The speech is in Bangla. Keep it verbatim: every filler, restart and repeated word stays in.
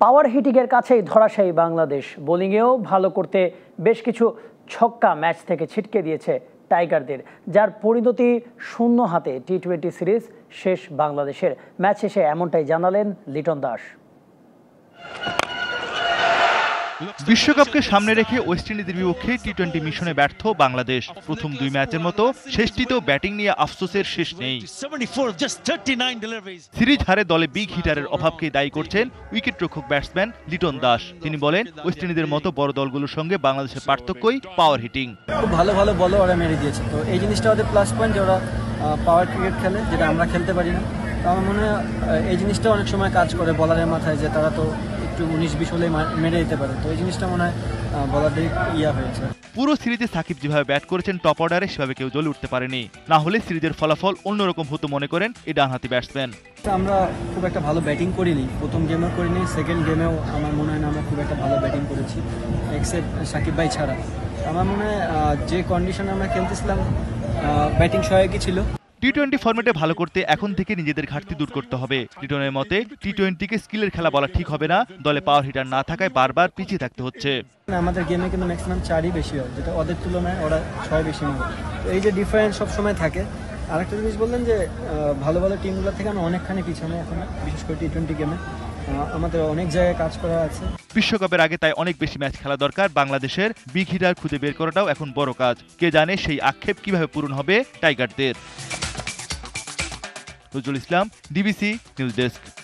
পাওয়ার হিটিংয়ের কাছেই ধরাশায়ী বাংলাদেশ। বোলিংয়েও ভালো করতে বেশ কিছু ছক্কা ম্যাচ থেকে ছিটকে দিয়েছে টাইগারদের, যার পরিণতি শূন্য হাতে টি টোয়েন্টি সিরিজ শেষ বাংলাদেশের। ম্যাচ শেষে এমনটাই জানালেন লিটন দাস। বিশ্বকাপকে সামনে রেখে ওয়েস্ট ইন্ডিজের বিপক্ষে টি টোয়েন্টি মিশনে ব্যর্থ বাংলাদেশ। প্রথম দুই ম্যাচের মতো শেষটিতেও ব্যাটিং নিয়ে আফসোসের শেষ নেই। সিরিজ হারে দলে বিগ হিটারের অভাবকে দায়ী করছেন উইকেটরক্ষক ব্যাটসম্যান লিটন দাস। তিনি বলেন, ওয়েস্ট ইন্ডিজের মতো বড় দলগুলোর সঙ্গে বাংলাদেশের পার্থক্যই পাওয়ার হিটিং। খুব ভালো ভালো বলও ওরা মেরে দিয়েছে, তো এই জিনিসটা ওদের প্লাস পয়েন্ট যে ওরা পাওয়ার ক্রিকেট খেলে, যেটা আমরা খেলতে পারি না। তো আমার মনে হয় এই জিনিসটা অনেক সময় কাজ করে বলারের মাথায়, যে তারা তো একটু উনিশ বিশ হলে মেরে দিতে পারে। তো এই জিনিসটা মনে হয় বলারদের ইয়া হয়েছে। পুরো সিরিজে সাকিব যেভাবে ব্যাট করেছেন টপ অর্ডারে, সেভাবে কেউ জ্বলে উঠতে পারেনি। না হলে সিরিজের ফলাফল অন্যরকম হতো মনে করেন এই ডানহাতি ব্যাটসম্যান। আমরা খুব একটা ভালো ব্যাটিং করিনি, প্রথম গেমেও করিনি, সেকেন্ড গেমেও আমার মনে হয় না আমরা খুব একটা ভালো ব্যাটিং করেছি, এক্সেপ্ট সাকিব ভাই ছাড়া। আমার মনে হয় যে কন্ডিশনে আমরা খেলতেছিলাম ব্যাটিং সহায়কই ছিল। টি টোয়েন্টি ফরম্যাটে ভালো করতে এখন থেকে নিজেদের ঘাটতি দূর করতে হবে। লিটনের মতে, টি টোয়েন্টিকে স্কিলের খেলা বলা ঠিক হবে না, দলে পাওয়ার হিটার না থাকায় বারবার পিছিয়ে থাকতে হচ্ছে। আমাদের গেমে কিন্তু ম্যাক্সিমাম চারই বেশি হয়, যেটা ওদের তুলনায় ওরা ছয় বেশি মারে। তো এই যে ডিফারেন্স সবসময় থাকে। আরেকটা জিনিস বললেন যে ভালো ভালো টিমগুলো থেকে আমরা অনেকখানি পিছনে এখন, বিশেষ করে টি টোয়েন্টি গেমে আমাদের অনেক জায়গায় কাজ করা আছে। বিশ্বকাপের আগে তাই অনেক বেশি ম্যাচ খেলা দরকার বাংলাদেশের। বিগ হিটার খুঁজে বের করাটাও এখন বড় কাজ। কে জানে সেই আক্ষেপ কিভাবে পূরণ হবে টাইগারদের। Nazrul Islam, DBC news desk.